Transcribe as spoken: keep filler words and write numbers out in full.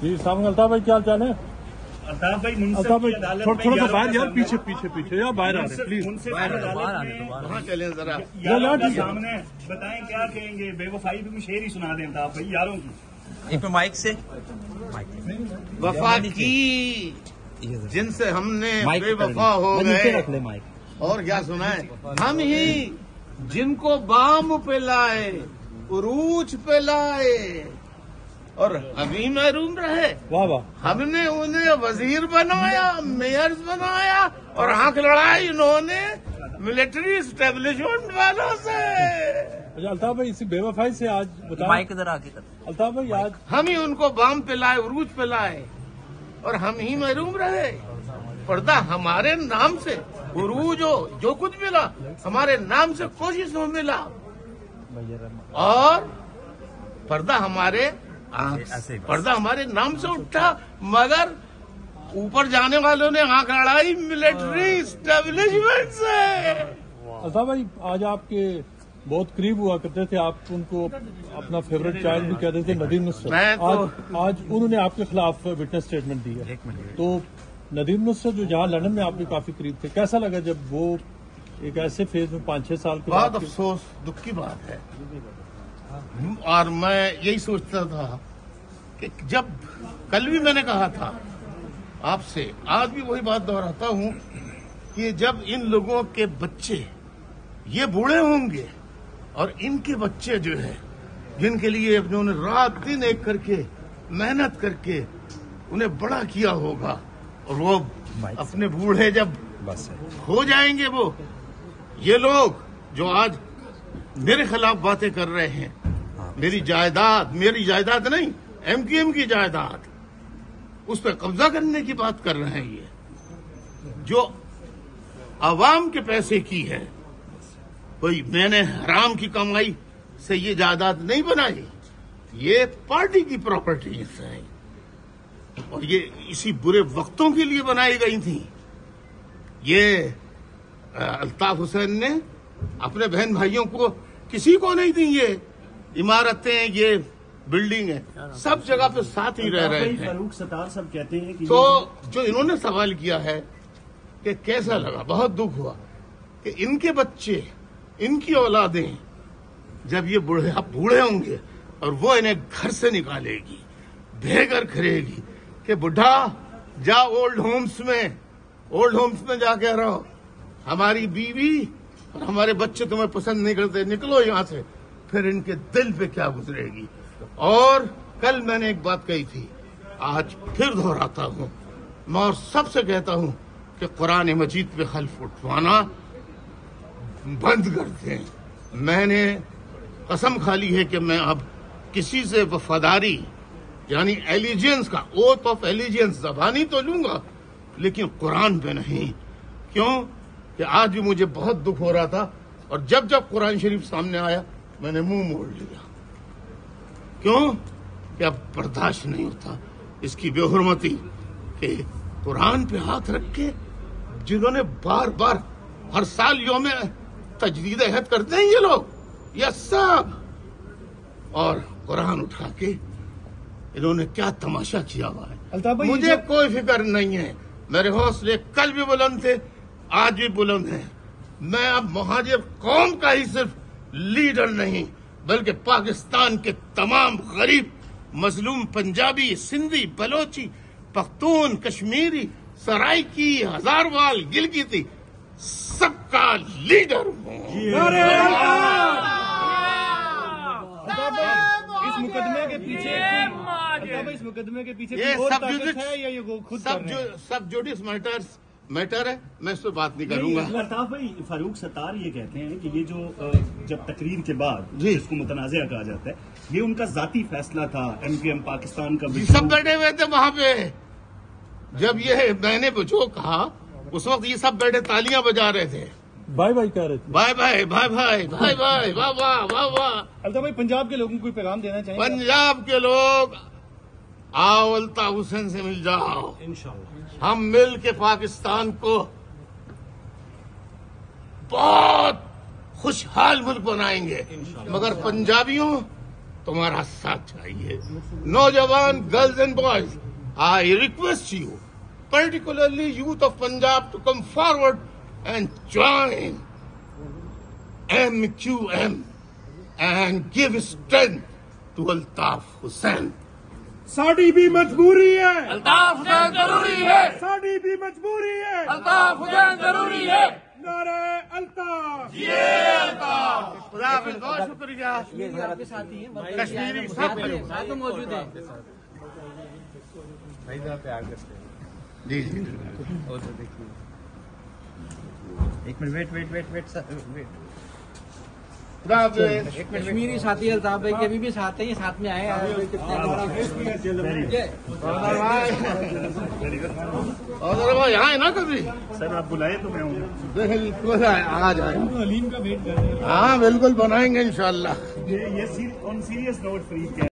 جی السلام علیکم الطاف بھائی، کیا حال چال ہے؟ الطاف بھائی الطاف بھائی تھوڑا تھوڑا سا باہر یار، پیچھے پیچھے پیچھے یا باہر آ رہے ہیں پلیز. وہاں چلیں ذرا. سامنے بتائیں کیا کہیں گے؟ بے وفائی بھی شعر ہی سنا دیں الطاف بھائی یاروں کی. ایک مائک سے وفا کی جن سے ہم نے بے وفا ہو گئے، اور کیا سنائیں؟ ہم ہی جن کو بام پہ لائے، عروج پہ لائے، اور ابھی محروم رہے. واہ واہ. ہم نے انہیں وزیر بنایا، میئرز بنایا، اور آنکھ لڑائی انہوں نے ملٹری اسٹیبلشمنٹ والوں سے. اچھا الطاف بھائی، اسی بے وفائی سے آج مائک ادھر آ کے الطاف بھائی آج ہم ہی ان کو بام پہ لائے، عروج پہ لائے، اور ہم ہی محروم رہے. پردہ ہمارے نام سے، عروج ہو جو کچھ ملا ہمارے نام سے کوشش میں ملا، اور پردہ ہمارے پردہ ہمارے نام سے اٹھا، مگر اوپر جانے والوں نے آنکھ لڑائی ملٹری اسٹیبلشمنٹ سے. الطاف بھائی آج آپ کے بہت قریب ہوا کرتے تھے، آپ ان کو اپنا فیوریٹ چائلڈ بھی کہتے تھے، ندیم نصرت. آج آج انہوں نے آپ کے خلاف وٹنس اسٹیٹمنٹ دی ہے. تو ندیم نصرت جو جہاں لندن میں آپ کے کافی قریب تھے، کیسا لگا جب وہ ایک ایسے فیز میں پانچ چھ سال کے بعد؟ بہت افسوس، دکھ کی بات ہے. اور میں یہی سوچتا تھا کہ جب کل بھی میں نے کہا تھا آپ سے، آج بھی وہی بات دہراتا ہوں کہ جب ان لوگوں کے بچے یہ بوڑھے ہوں گے، اور ان کے بچے جو ہے جن کے لیے انہوں نے رات دن ایک کر کے محنت کر کے انہیں بڑا کیا ہوگا، اور وہ اپنے بوڑھے جب ہو جائیں گے، وہ یہ لوگ جو آج میرے خلاف باتیں کر رہے ہیں، میری جائیداد میری جائیداد نہیں، ایم کیو ایم کی جائیداد، اس پہ قبضہ کرنے کی بات کر رہے ہیں، یہ جو عوام کے پیسے کی ہے. کوئی میں نے حرام کی کمائی سے یہ جائیداد نہیں بنائی، یہ پارٹی کی پراپرٹیز ہیں، اور یہ اسی برے وقتوں کے لیے بنائی گئی تھی. یہ الطاف حسین نے اپنے بہن بھائیوں کو کسی کو نہیں دی. یہ عمارتیں، یہ بلڈنگ ہے، سب جگہ پہ ساتھ ہی رہ رہے ہیں. فاروق ستار صاحب کہتے ہیں کہ تو جو انہوں نے سوال کیا ہے کہ کیسا لگا، بہت دکھ ہوا کہ ان کے بچے، ان کی اولادیں جب یہ بوڑھے بوڑھے ہوں گے، اور وہ انہیں گھر سے نکالے گی، بھے کر کرے گی کہ بڈھا جا اولڈ ہومز میں اولڈ ہومز میں جا کے رہو، ہماری بیوی اور ہمارے بچے تمہیں پسند نہیں کرتے، نکلو یہاں سے. پھر ان کے دل پہ کیا گزرے گی. اور کل میں نے ایک بات کہی تھی، آج پھر دہراتا ہوں، میں اور سب سے کہتا ہوں کہ قرآن مجید پہ حلف اٹھوانا بند کر دیں. میں نے قسم کھا لی ہے کہ میں اب کسی سے وفاداری، یعنی ایلیجنس کا اوتھ آف ایلیجنس زبانی تو لوں گا، لیکن قرآن پہ نہیں. کیوں کہ آج بھی مجھے بہت دکھ ہو رہا تھا، اور جب جب قرآن شریف سامنے آیا میں نے منہ موڑ لیا. کیوں کہ اب برداشت نہیں ہوتا اس کی بے حرمتی، کہ قرآن پہ ہاتھ رکھ کے جنہوں نے بار بار ہر سال یوم تجدید عہد کرتے ہیں یہ لوگ، یہ سب، اور قرآن اٹھا کے انہوں نے کیا تماشا کیا ہوا ہے. مجھے کوئی فکر نہیں ہے، میرے حوصلے کل بھی بلند تھے، آج بھی بلند ہیں. میں اب مہاجر قوم کا ہی صرف لیڈر نہیں، بلکہ پاکستان کے تمام غریب مظلوم پنجابی، سندھی، بلوچی، پختون، کشمیری، سرائکی، ہزاروال، گلگیتی، سب کا لیڈر ہوں. اس مقدمے کے پیچھے اس مقدمے کے پیچھے سب جوڈس میٹرز میٹر ہے، میں اس پہ بات نہیں کروں گا. الطاف بھائی، فاروق ستار یہ کہتے ہیں کہ یہ جو جب تقریر کے بعد جی اس کو متنازعہ کہا جاتا ہے، یہ ان کا ذاتی فیصلہ تھا، ایم کیو ایم پاکستان کا. سب بیٹھے ہوئے تھے وہاں پہ، جب یہ میں نے جو کہا اس وقت یہ سب بیٹھے تالیاں بجا رہے تھے، بائی بائی کہہ رہے تھے، bye bye bye bye bye bye واہ واہ واہ واہ. الطاف بھائی، پنجاب کے لوگوں کو کوئی پیغام دینا چاہیں؟ پنجاب کے لوگ آؤ، الطاف حسین سے مل جاؤ، انشاءاللہ ہم مل کے پاکستان کو بہت خوشحال ملک بنائیں گے. مگر پنجابیوں تمہارا ساتھ چاہیے. نوجوان girls and boys, I request you, particularly youth of Punjab, to come forward and join M Q M and give strength to Altaf Hussain. Sari بھی مجبوری ہے, الطاف حسین ضروری ہے, ساڑی بھی مجبوری ہے, الطاف حسین ضروری ہے. نعرہ الطاف. یہ الطاف. خدا حافظ, بہت شکریہ. کشمیری ساتھی موجود ہیں. جی جی ایک minute wait wait wait wait wait خدا حافظ. کشمیری ساتھی الطاف بھائی کے ابھی بھی ساتھ ہیں, یہ ساتھ میں آئے اور یہاں ہے نا کبھی سر آپ بلائے تو میں ہوں. بالکل آ جائیں. علیم کا ویٹ کر رہے ہیں. ہاں بالکل بنائیں گے انشاءاللہ. یہ آن سیریس نوٹ فری